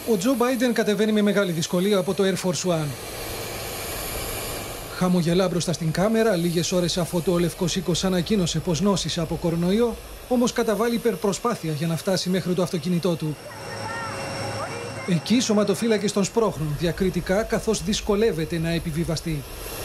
Ο Τζο Μπάιντεν κατεβαίνει με μεγάλη δυσκολία από το Air Force One. Χαμογελά μπροστά στην κάμερα, λίγες ώρες αφού το Λευκός Οίκος ανακοίνωσε πως νόσησε από κορονοϊό, όμως καταβάλει υπερπροσπάθεια για να φτάσει μέχρι το αυτοκίνητό του. Εκεί οι σωματοφύλακες τον σπρώχνουν διακριτικά καθώς δυσκολεύεται να επιβιβαστεί.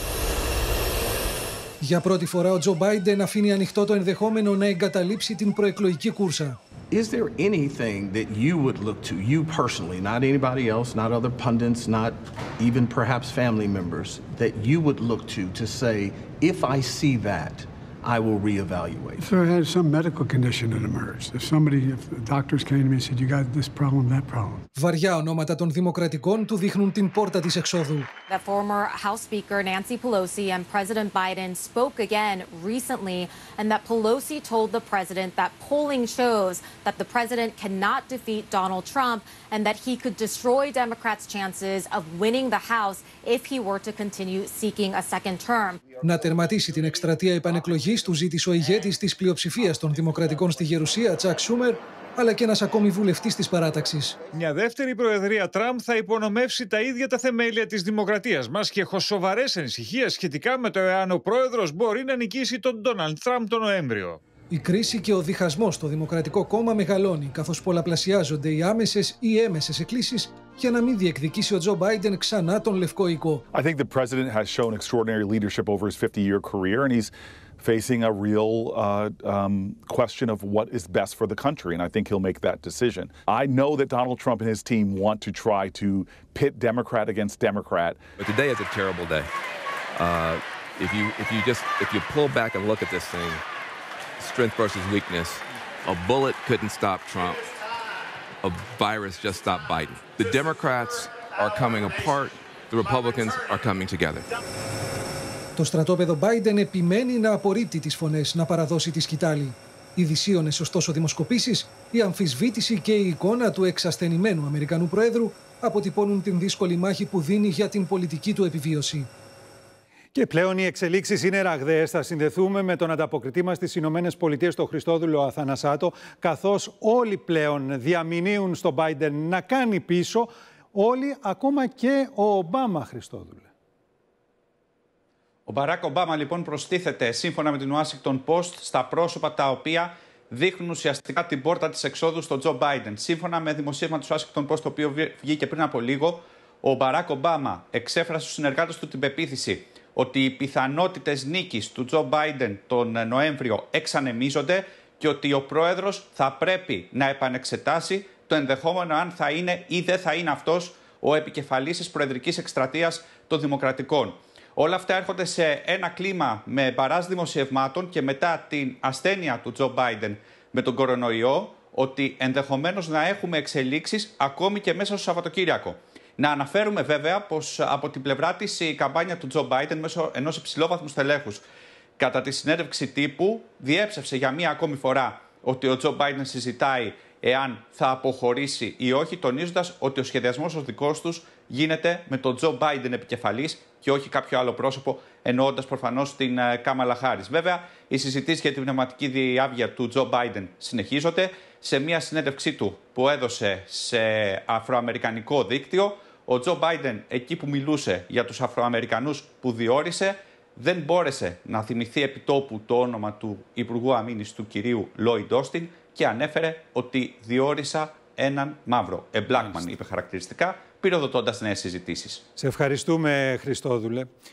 Για πρώτη φορά ο Τζο Μπάιντεν αφήνει ανοιχτό το ενδεχόμενο να εγκαταλείψει την προεκλογική κούρσα. Is there anything that you would look to, you personally, not anybody else, not other pundits, not even perhaps family members, that you would look to say, if I see that, I will reevaluate? If there had some medical condition that emerged, if the doctors came to me and said, you got this problem, that problem. Βαριά ονόματα των Δημοκρατικών του δείχνουν την πόρτα της εξόδου. The former House Speaker Nancy Pelosi and President Biden spoke again recently, and that Pelosi told the president that polling shows that the president cannot defeat Donald Trump and that he could destroy Democrats' chances of winning the House if he were to continue seeking a second term. Να τερματίσει την εκστρατεία επανεκλογής του ζήτησε ο ηγέτης της πλειοψηφίας των Δημοκρατικών στη Γερουσία, Τσακ Σούμερ, αλλά και ένας ακόμη βουλευτής της παράταξης. Μια δεύτερη προεδρία Τραμπ θα υπονομεύσει τα ίδια τα θεμέλια της δημοκρατίας μας και έχω σοβαρές ανησυχίες σχετικά με το εάν ο πρόεδρος μπορεί να νικήσει τον Ντόναλντ Τραμπ τον Νοέμβριο. Η κρίση και ο διχασμός στο Δημοκρατικό Κόμμα μεγαλώνει, καθώς πολλαπλασιάζονται οι άμεσες ή έμεσες εκκλήσεις για να μην διεκδικήσει ο Τζο Μπάιντεν ξανά τον Λευκό Οίκο. I think the president has shown extraordinary leadership over his 50-year career, and he's facing a real question of what is best for the country, and I think he'll make that decision. I know that Donald Trump and his team want to try to pit Democrat against Democrat. But today is a terrible day. If you pull back and look at this thing, strength versus weakness, a bullet couldn't stop Trump. A virus just stopped Biden. The Democrats are coming apart. The Republicans are coming together. Το στρατόπεδο Biden επιμένει να απορρίπτει τις φωνές να παραδώσει τη σκητάλη. Οι δυσίωνες ωστόσο δημοσκοπήσεις, η αμφισβήτηση και η εικόνα του εξασθενημένου Αμερικανού Προέδρου αποτυπώνουν την δύσκολη μάχη που δίνει για την πολιτική του επιβίωση. Και πλέον οι εξελίξεις είναι ραγδαίες. Θα συνδεθούμε με τον ανταποκριτή μας στις Ηνωμένες Πολιτείες, τον Χριστόδουλο Αθανασάτο, καθώς όλοι πλέον διαμηνύουν στον Biden να κάνει πίσω, όλοι, ακόμα και ο Ομπάμα, Χριστόδουλε. Ο Μπαράκ Ομπάμα λοιπόν προστίθεται σύμφωνα με την Washington Post στα πρόσωπα τα οποία δείχνουν ουσιαστικά την πόρτα της εξόδου στον Τζο Μπάιντεν. Σύμφωνα με δημοσίευμα του Washington Post, το οποίο βγήκε πριν από λίγο, ο Μπαράκ Ομπάμα εξέφρασε στους συνεργάτες του την πεποίθηση ότι οι πιθανότητες νίκης του Τζο Μπάιντεν τον Νοέμβριο εξανεμίζονται και ότι ο πρόεδρος θα πρέπει να επανεξετάσει το ενδεχόμενο αν θα είναι ή δεν θα είναι αυτός ο επικεφαλής της προεδρικής εκστρατείας των Δημοκρατικών. Όλα αυτά έρχονται σε ένα κλίμα με μπαράζ δημοσιευμάτων και μετά την ασθένεια του Τζο Μπάιντεν με τον κορονοϊό, ότι ενδεχομένως να έχουμε εξελίξεις ακόμη και μέσα στο Σαββατοκύριακο. Να αναφέρουμε βέβαια πως από την πλευρά της η καμπάνια του Τζο Μπάιντεν μέσω ενός υψηλόβαθμου στελέχους κατά τη συνέντευξη τύπου διέψευσε για μία ακόμη φορά ότι ο Τζο Μπάιντεν συζητάει εάν θα αποχωρήσει ή όχι, τονίζοντας ότι ο σχεδιασμός ο δικός τους γίνεται με τον Τζο Μπάιντεν επικεφαλής και όχι κάποιο άλλο πρόσωπο, εννοώντας προφανώς την Κάμαλα Χάρις. Βέβαια, οι συζητήσεις για την πνευματική διάβγεια του Τζο Μπάιντεν συνεχίζονται. Σε μια συνέντευξή του που έδωσε σε αφροαμερικανικό δίκτυο, ο Τζο Μπάιντεν, εκεί που μιλούσε για τους Αφροαμερικανούς που διόρισε, δεν μπόρεσε να θυμηθεί επιτόπου το όνομα του Υπουργού Αμήνης του κυρίου Λόιντ Όστιν και ανέφερε ότι διόρισα έναν μαύρο. A black man, είπε χαρακτηριστικά, πυροδοτώντας νέες συζητήσεις. Σε ευχαριστούμε, Χριστόδουλε.